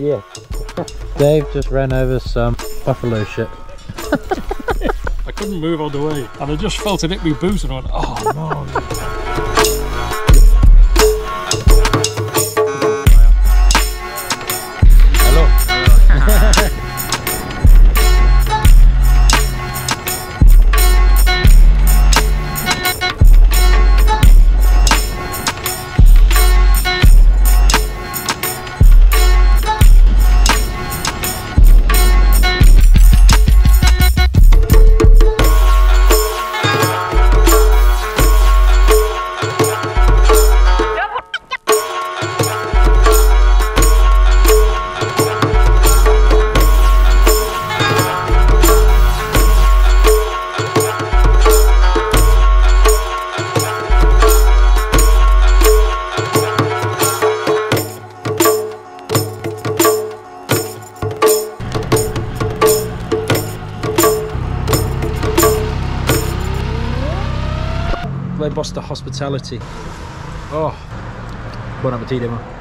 Yeah. Dave just ran over some buffalo shit. I couldn't move all the way, and I just felt it hit me boot, and I went, oh no. GlobeBusters hospitality. Oh, bon appetit, everyone.